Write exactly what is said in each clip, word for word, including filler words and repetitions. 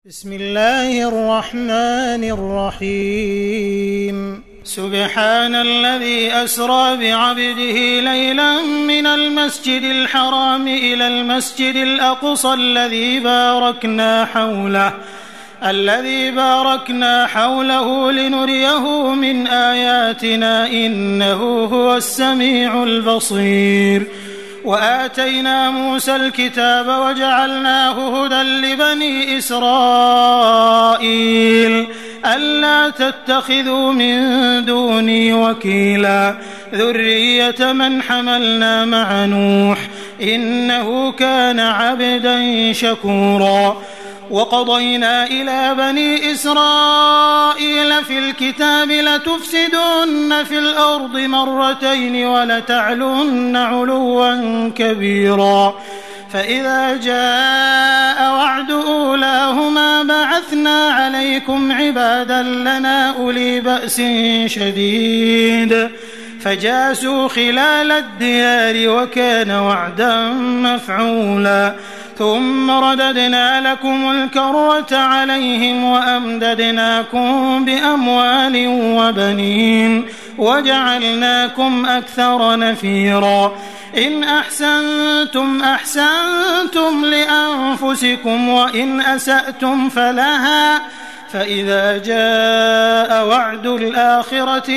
بسم الله الرحمن الرحيم سبحان الذي أسرى بعبده ليلا من المسجد الحرام إلى المسجد الأقصى الذي باركنا حوله الذي باركنا حوله لنريه من آياتنا إنه هو السميع البصير وآتينا موسى الكتاب وجعلناه هدى لبني إسرائيل ألا تتخذوا من دوني وكيلا ذرية من حملنا مع نوح إنه كان عبدا شكورا وقضينا إلى بني إسرائيل في الكتاب لتفسدن في الأرض مرتين ولتعلن علوا كبيرا فإذا جاء وعد أولاهما بعثنا عليكم عبادا لنا أولي بأس شديد فجاسوا خلال الديار وكان وعدا مفعولا ثم رددنا لكم الكرة عليهم وأمددناكم بأموال وبنين وجعلناكم أكثر نفيرا إن أحسنتم أحسنتم لأنفسكم وإن أسأتم فلها فإذا جاء وعد الآخرة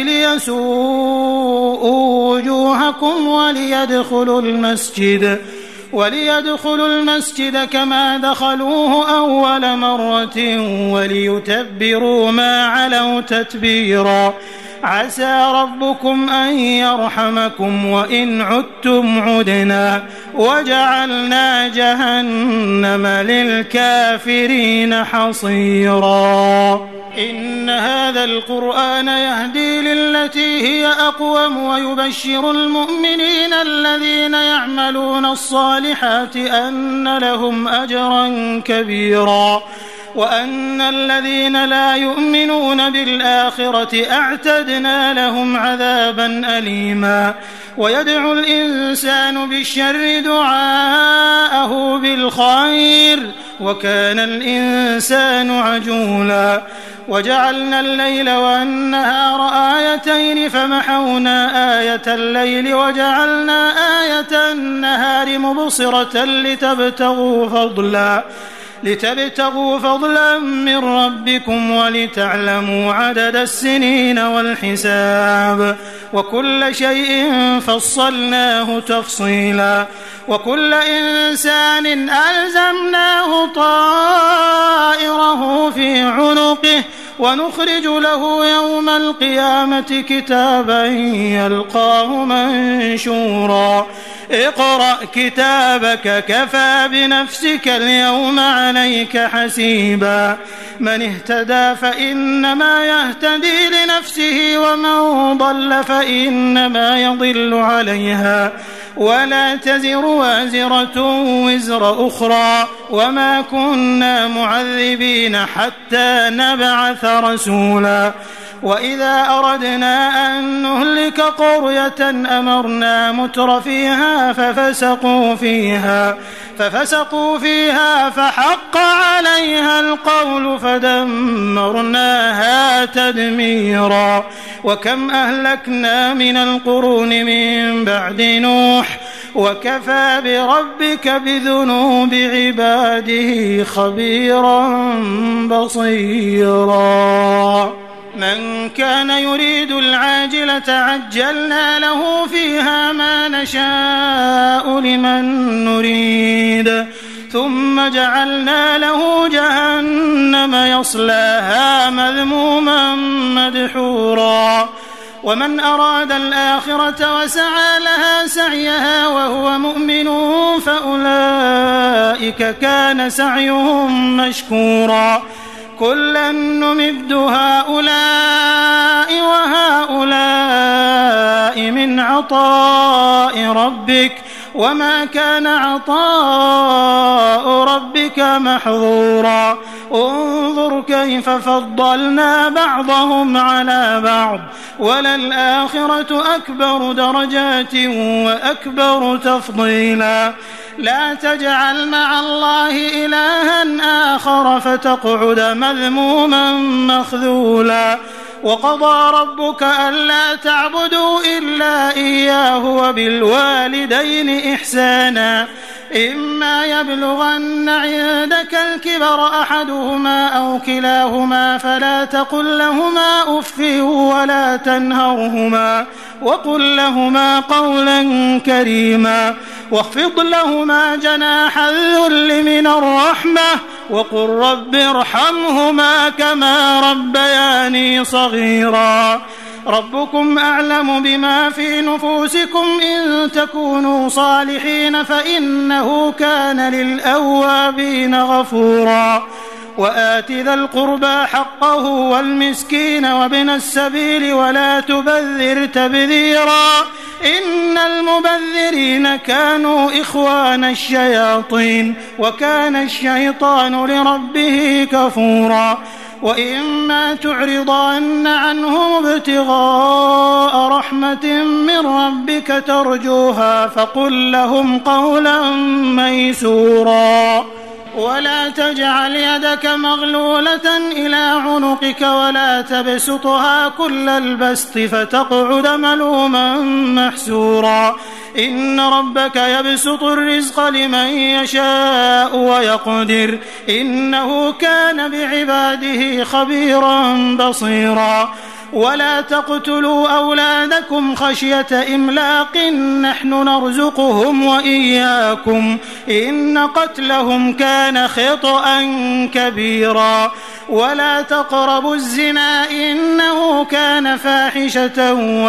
ليسوءوا وجوهكم وليدخلوا المسجد وليدخلوا المسجد كما دخلوه أول مرة وليتبروا ما علوا تتبيرا عسى ربكم أن يرحمكم وإن عدتم عدنا وجعلنا جهنم للكافرين حصيرا إن هذا القرآن يهدي للتي هي أقوم ويبشر المؤمنين الذين يعملون الصالحات أن لهم أجرا كبيرا وأن الذين لا يؤمنون بالآخرة أعتدنا لهم عذابا أليما ويدعو الإنسان بالشر دعاءه بالخير وكان الإنسان عجولا وجعلنا الليل والنهار آيتين فمحونا آية الليل وجعلنا آية النهار مبصرة لتبتغوا فضلا لتبتغوا فضلا من ربكم ولتعلموا عدد السنين والحساب وكل شيء فصلناه تفصيلا وكل إنسان ألزمناه طائره في عنقه ونخرج له يوم القيامة كتابا يلقاه منشورا اقرأ كتابك كفى بنفسك اليوم عليك حسيبا من اهتدى فإنما يهتدي لنفسه ومن ضل فإنما يضل عليها ولا تزر وازرة وزر أخرى وما كنا معذبين حتى نبعث رسولا وإذا أردنا أن نهلك قرية أمرنا متر فيها ففسقوا فيها ففسقوا فيها فحق عليها القول فدمرناها تدميرا وكم أهلكنا من القرون من بعد نوح وكفى بربك بذنوب عباده خبيرا بصيرا من كان يريد العاجلة عجلنا له فيها ما نشاء لمن نريد ثم جعلنا له جهنم يصلاها مذموما مدحورا ومن أراد الآخرة وسعى لها سعيها وهو مؤمن فأولئك كان سعيهم مشكورا كلا نمد هؤلاء وهؤلاء من عطاء ربك وما كان عطاء ربك محظورا انظر كيف فضلنا بعضهم على بعض وللآخرة أكبر درجات وأكبر تفضيلا لا تجعل مع الله إلها آخر فتقعد مذموما مخذولا وقضى ربك ألا تعبدوا إلا إياه وبالوالدين إحسانا إما يبلغن عندك الكبر أحدهما أو كلاهما فلا تقل لهما أف ولا تنهرهما وقل لهما قولا كريما واخفض لهما جناح الذل من الرحمة وقل رب ارحمهما كما ربياني صغيرا ربكم أعلم بما في نفوسكم إن تكونوا صالحين فإنه كان للأوابين غفورا وآت ذا القربى حقه والمسكين وابن السبيل ولا تبذر تبذيرا إن المبذرين كانوا إخوان الشياطين وكان الشيطان لربه كفورا وإما تعرضن عنهم ابتغاء رحمة من ربك ترجوها فقل لهم قولا ميسورا ولا تجعل يدك مغلولة إلى عنقك ولا تبسطها كل البسط فتقعد ملوما محسورا إن ربك يبسط الرزق لمن يشاء ويقدر إنه كان بعباده خبيرا بصيرا ولا تقتلوا أولادكم خشية إملاق نحن نرزقهم وإياكم إن قتلهم كان خطأ كبيرا ولا تقربوا الزنا إنه كان فاحشة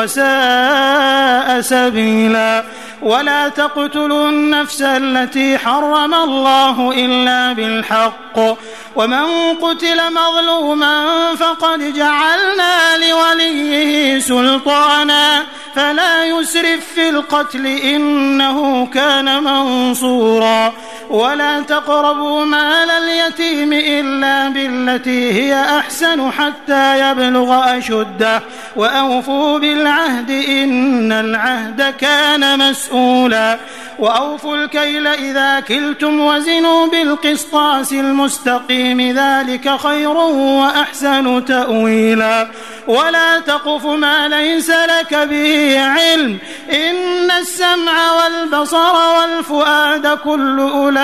وساء سبيلا ولا تقتلوا النفس التي حرم الله إلا بالحق ومن قتل مظلوما فقد جعلنا لوليه سلطانا فلا يسرف في القتل إنه كان منصورا ولا تقربوا مال اليتيم إلا بالتي هي أحسن حتى يبلغ أشده وأوفوا بالعهد إن العهد كان مسؤولا وأوفوا الكيل إذا كلتم وزنوا بالقسطاس المستقيم ذلك خير وأحسن تأويلا ولا تقف ما ليس لك به علم إن السمع والبصر والفؤاد كل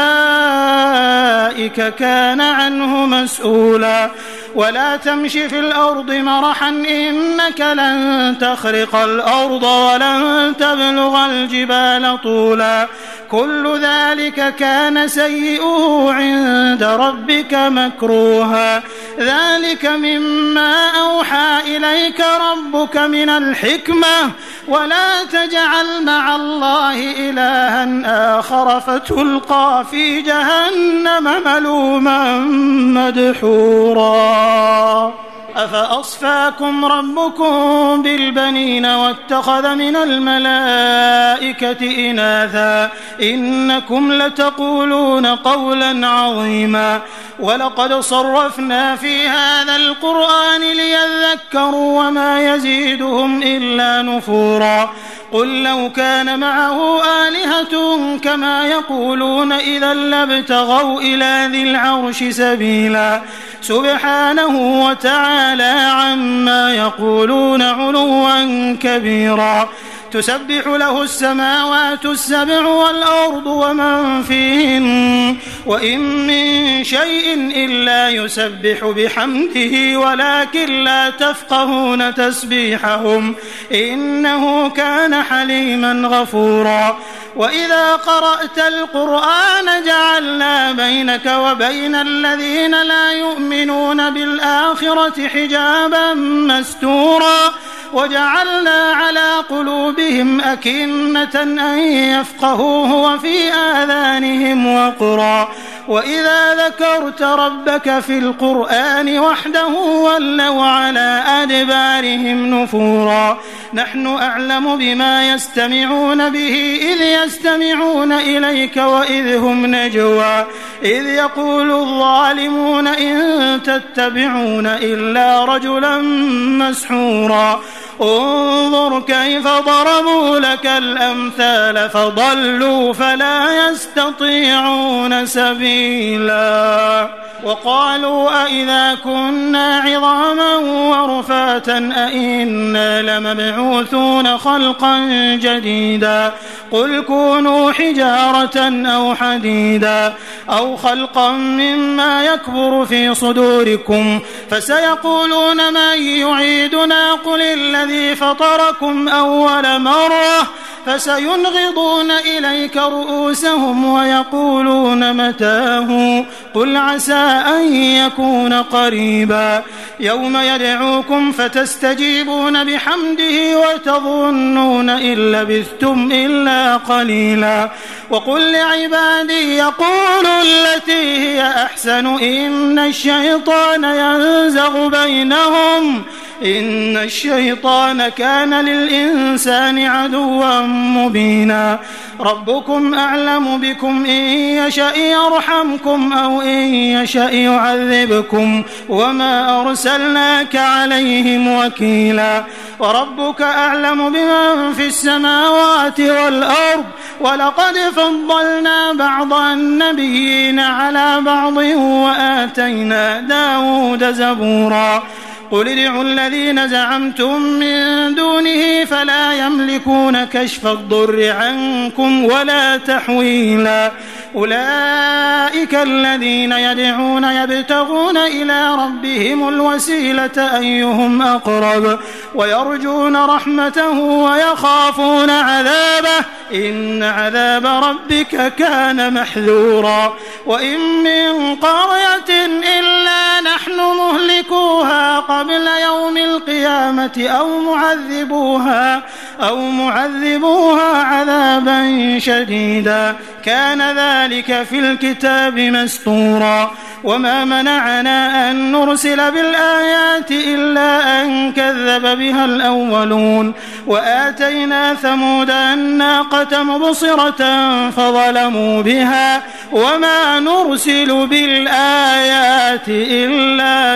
أولئك كان عنه مسؤولا ولا تمش في الأرض مرحا إنك لن تخرق الأرض ولن تبلغ الجبال طولا كل ذلك كان سيئه عند ربك مكروها ذلك مما أوحى إليك ربك من الحكمة ولا تجعل مع الله إلها آخر فتلقى في جهنم ملوما مدحورا أفأصفاكم ربكم بالبنين واتخذ من الملائكة إناثا إنكم لتقولون قولا عظيما ولقد صرفنا في هذا القرآن ليذكروا وما يزيدهم إلا نفورا قل لو كان معه آلهة كما يقولون إذا لابتغوا إلى ذي العرش سبيلا سبحانه وتعالى عما يقولون علوا كبيرا تسبح له السماوات السبع والأرض ومن فيهن وإن من شيء إلا يسبح بحمده ولكن لا تفقهون تسبيحهم إنه كان حليما غفورا وإذا قرأت القرآن جعلنا بينك وبين الذين لا يؤمنون بالآخرة حجابا مستورا وجعلنا على قلوبهم أكنة أن يفقهوه وفي آذانهم وقرا وإذا ذكرت ربك في القرآن وحده ولوا على أدبارهم نفورا نحن أعلم بما يستمعون به إذ يستمعون إليك وإذ هم نجوى إذ يقول الظالمون إن تتبعون إلا رجلا مسحورا انظر كيف ضربوا لك الأمثال فضلوا فلا يستطيعون سبيلا وقالوا أئذا كنا عظاما ورفاتا أئنا لمبعوثون خلقا جديدا قل كونوا حجارة أو حديدا أو خلقا مما يكبر في صدوركم فسيقولون من يعيدنا قل الذي فطركم أول مرة فسينغضون إليك رؤوسهم ويقولون متاه قل عسى أن يكون قريبا يوم يدعوكم فتستجيبون بحمده وتظنون إن لبثتم إلا قليلا وقل لعبادي يقولوا التي هي أحسن إن الشيطان ينزغ بينهم إن الشيطان كان للإنسان عدوا مبينا ربكم أعلم بكم إن يشأ يرحمكم أو إن يشأ يعذبكم وما أرسلناك عليهم وكيلا وربك أعلم بمن في السماوات والأرض ولقد فضلنا بعض النبيين على بعض وآتينا داود زبورا قل ادعوا الذين زعمتم من دونه فلا يملكون كشف الضر عنكم ولا تحويلا أولئك الذين يدعون يبتغون إلى ربهم الوسيلة أيهم أقرب ويرجون رحمته ويخافون عذابه إن عذاب ربك كان محذورا وإن من قرية إلا نحن مهلكوها قبل يوم القيامة أو معذبوها أو معذبوها عذابا شديدا كان ذلك في الكتاب مسطورا وما منعنا أن نرسل بالآيات إلا أن كذب بها الأولون وآتينا ثمود الناقة مبصرة فظلموا بها وما نرسل بالآيات إلا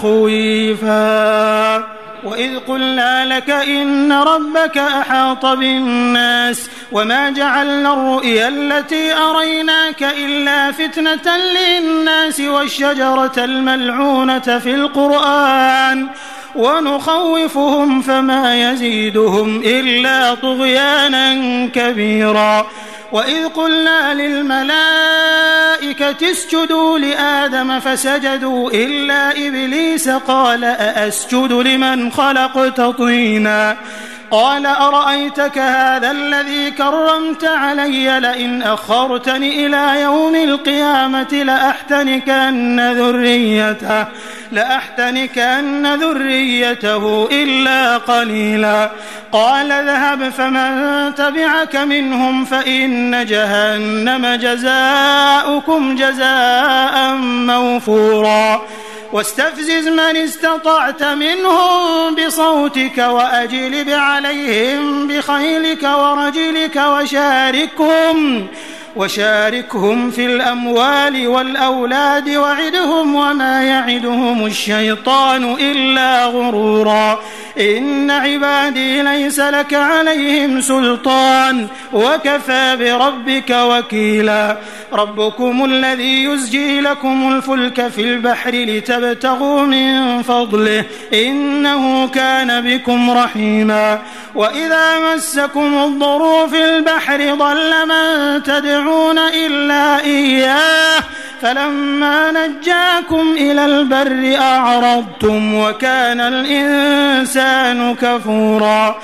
تخويفا وإذ قلنا لك إن ربك أحاط بالناس وما جعلنا الرؤيا التي أريناك إلا فتنة للناس والشجرة الملعونة في القرآن ونخوفهم فما يزيدهم إلا طغيانا كبيرا وإذ قلنا للملائكة اسجدوا لآدم فسجدوا إلا إبليس قال أأسجد لمن خلقت طينا قال أرأيتك هذا الذي كرمت علي لئن أخرتني إلى يوم القيامة لأحتنكن ذريته لأحتنكن ذريته إلا قليلا قال اذهب فمن تبعك منهم فإن جهنم جزاؤكم جزاء موفورا واستفزز من استطعت منهم بصوتك وأجلب عليهم بخيلك ورجلك وشاركهم وشاركهم في الأموال والأولاد وعدهم وما يعدهم الشيطان إلا غرورا إن عبادي ليس لك عليهم سلطان وكفى بربك وكيلا ربكم الذي يزجي لكم الفلك في البحر لتبتغوا من فضله إنه كان بكم رحيما وإذا مسكم الضر في البحر ضل من تدعون إلا إياه فلما نجاكم إلى البر أعرضتم وكان الإنسان كفورا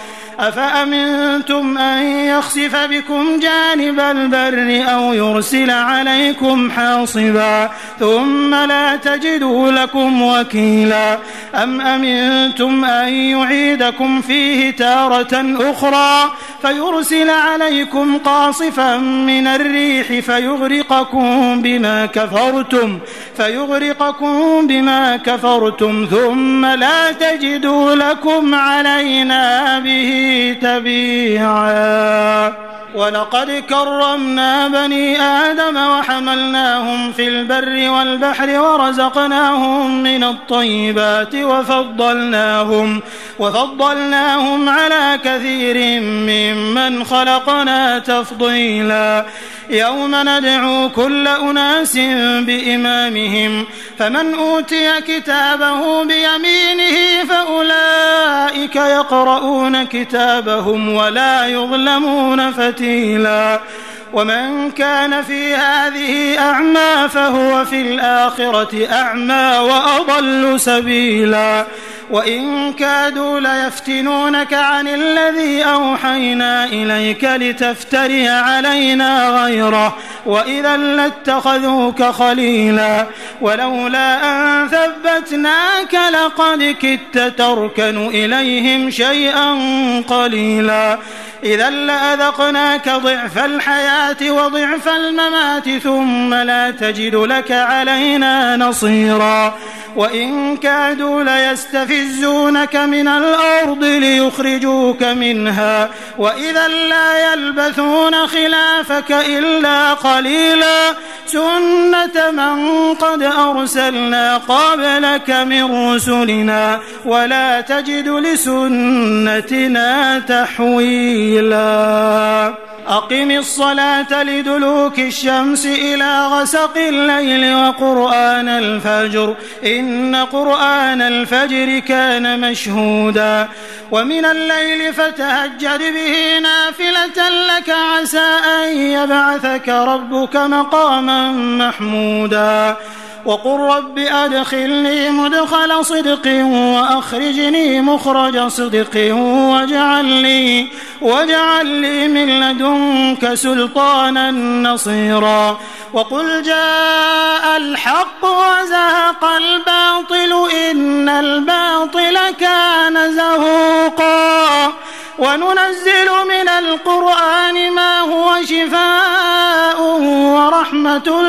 أفأمنتم أن يخسف بكم جانب البر أو يرسل عليكم حاصبا ثم لا تجدوا لكم وكيلا أم أمنتم أن يعيدكم فيه تارة أخرى فيرسل عليكم قاصفا من الريح فيغرقكم بما كفرتم فيغرقكم بما كفرتم ثم لا تجدوا لكم علينا به تبيعا ولقد كرمنا بني آدم وحملناهم في البر والبحر ورزقناهم من الطيبات وفضلناهم وفضلناهم على كثير ممن خلقنا تفضيلا يوم ندعو كل أناس بإمامهم فمن أوتي كتابه بيمينه فأولئك يقرؤون كتابهم ولا يظلمون فتيلا ومن كان في هذه أعمى فهو في الآخرة أعمى وأضل سبيلا وإن كادوا ليفتنونك عن الذي أوحينا إليك لتفتري علينا غيره وإذا لاتخذوك خليلا ولولا أن ثبتناك لقد كدت تركن إليهم شيئا قليلا إذا لأذقناك ضعف الحياة وضعف الممات ثم لا تجد لك علينا نصيرا وإن كادوا ليستفزونك من الأرض ليخرجوك منها وإذا لا يلبثون خلافك إلا قليلا سنة من قد أرسلنا قبلك من رسلنا ولا تجد لسنتنا تحويلا أقم الصلاة لدلوك الشمس إلى غسق الليل وقرآن الفجر إن قرآن الفجر كان مشهودا ومن الليل فتهجد به نافلة لك عسى أن يبعثك ربك مقاما محمودا وقل رب أدخلني مدخل صدق وأخرجني مخرج صدق واجعل لي, واجعل لي من لدنك سلطانا نصيرا وقل جاء الحق وزهق الباطل إن الباطل كان زهوقا وننزل من القرآن ما هو شفاء ورحمة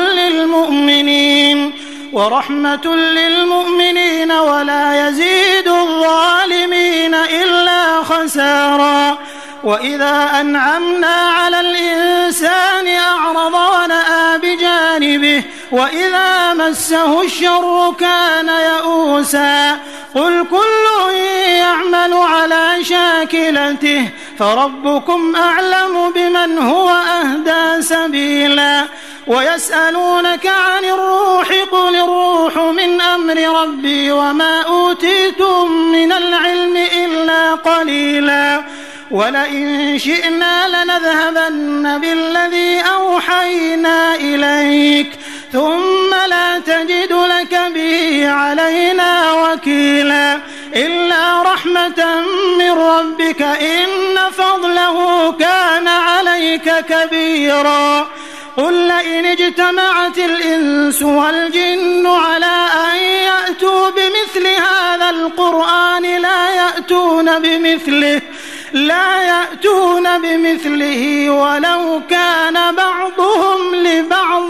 للمؤمنين ورحمة للمؤمنين ولا يزيد الظالمين إلا خسارا وإذا أنعمنا على الإنسان أعرض ونأى بجانبه وإذا مسه الشر كان يئوسا قل كل يعمل على شاكلته فربكم أعلم بمن هو أهدى سبيلا ويسألونك عن الروح قل الروح من أمر ربي وما أوتيتم من العلم إلا قليلا ولئن شئنا لنذهبن بالذي أوحينا إليك ثم لا تجد لك به علينا وكيلا إلا رحمة من ربك إن فضله كان عليك كبيرا قل لئن اجتمعت الإنس والجن على أن يأتوا بمثل هذا القرآن لا يأتون بمثله لا يأتون بمثله ولو كان بعضهم لبعض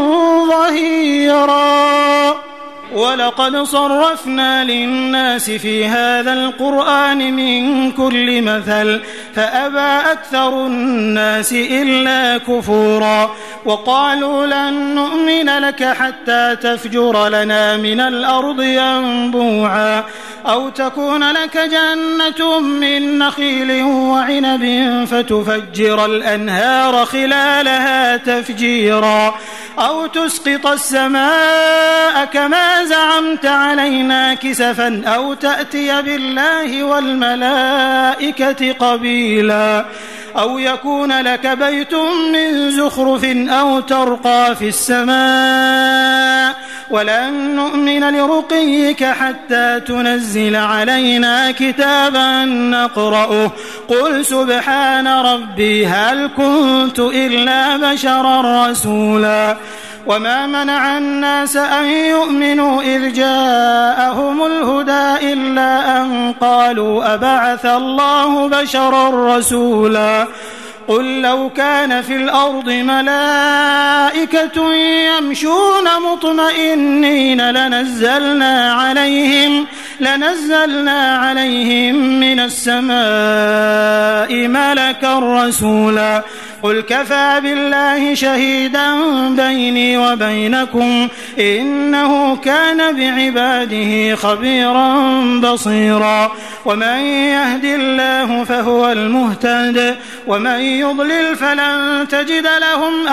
ظهيرا ولقد صرفنا للناس في هذا القرآن من كل مثل فأبى أكثر الناس إلا كفورا وقالوا لن نؤمن لك حتى تفجر لنا من الأرض ينبوعا أو تكون لك جنة من نخيل وعنب فتفجر الأنهار خلالها تفجيرا أو تسقط السماء كما زعمت علينا كسفا أو تأتي بالله والملائكة قبيلا أو يكون لك بيت من زخرف أو ترقى في السماء ولن نؤمن لرقيك حتى تنزل علينا كتابا نقرأه قل سبحان ربي هل كنت إلا بشرا رسولا وما منع الناس أن يؤمنوا إذ جاءهم الهدى إلا أن قالوا أبعث الله بشرا رسولا قل لو كان في الأرض ملائكة يمشون مطمئنين لنزلنا عليهم لنزلنا عليهم من السماء ملكا رسولا قل كفى بالله شهيدا بيني وبينكم إنه كان بعباده خبيرا بصيرا ومن يهد الله فهو المهتد ومن يضلل فلن تجد لهم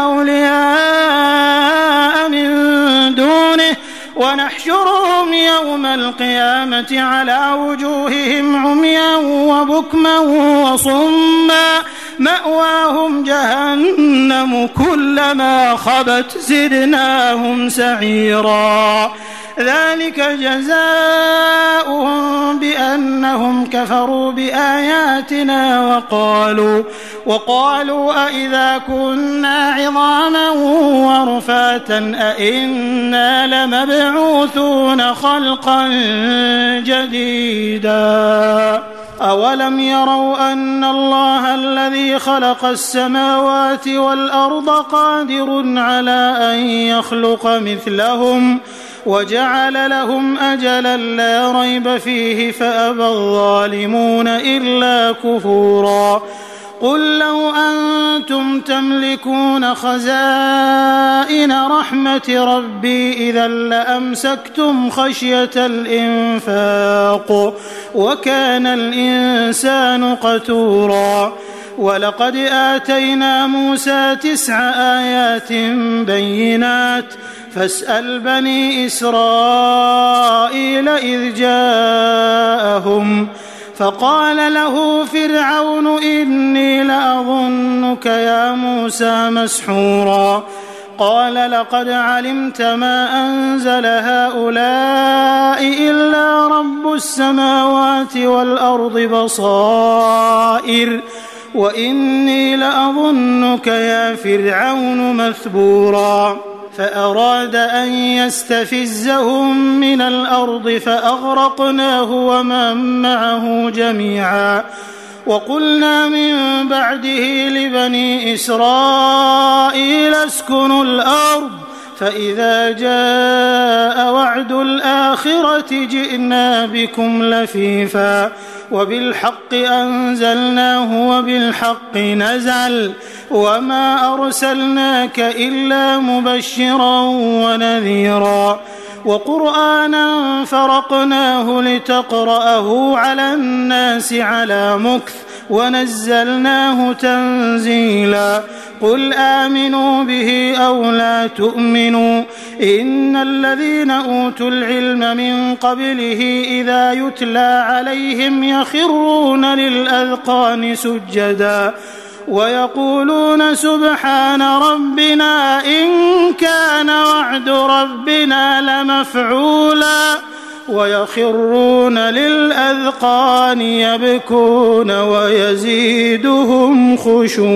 أولياء من دونه ونحشرهم يوم القيامة على وجوههم عميا وبكما وصما مأواهم جهنم كلما خبت زدناهم سعيرا ذلك جزاؤهم بأنهم كفروا بآياتنا وقالوا وقالوا أئذا كنا عظاما ورفاتا أئنا لمبعوثون خلقا جديدا أولم يروا أن الله الذي خلق السماوات والأرض قادر على أن يخلق مثلهم وجعل لهم أجلا لا ريب فيه فأبى الظالمون إلا كفورا قل لو أنتم تملكون خزائن رحمة ربي إذا لأمسكتم خشية الإنفاق وكان الإنسان قتورا ولقد آتينا موسى تسع آيات بينات فاسأل بني إسرائيل إذ جاءهم فقال له فرعون إني لأظنك يا موسى مسحورا قال لقد علمت ما أنزل هؤلاء إلا رب السماوات والأرض بصائر وإني لأظنك يا فرعون مثبورا فأراد أن يستفزهم من الأرض فأغرقناه ومن معه جميعا وقلنا من بعده لبني إسرائيل اسكنوا الأرض فإذا جاء وعد الآخرة جئنا بكم لفيفا وبالحق أنزلناه وبالحق نزل وما أرسلناك إلا مبشرا ونذيرا وقرآنا فرقناه لتقرأه على الناس على مكث ونزلناه تنزيلا قل آمنوا به أو لا تؤمنوا إن الذين أوتوا العلم من قبله إذا يتلى عليهم يخرون للأذقان سجدا ويقولون سبحان ربنا إن كان وعد ربنا لمفعولا ويخرون للأذقان يبكون ويزيدهم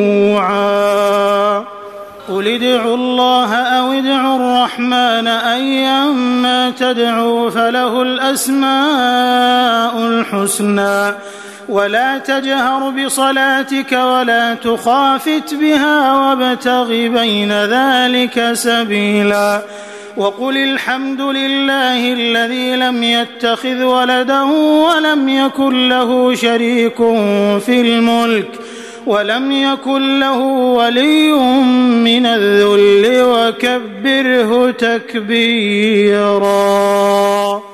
خشوعا قل ادعوا الله أو ادعوا الرحمن أيما تدعوا فله الأسماء الحسنى ولا تجهر بصلاتك ولا تخافت بها وابتغ بين ذلك سبيلا وقل الحمد لله الذي لم يتخذ ولدا ولم يكن له شريك في الملك ولم يكن له ولي من الذل وكبره تكبيرا.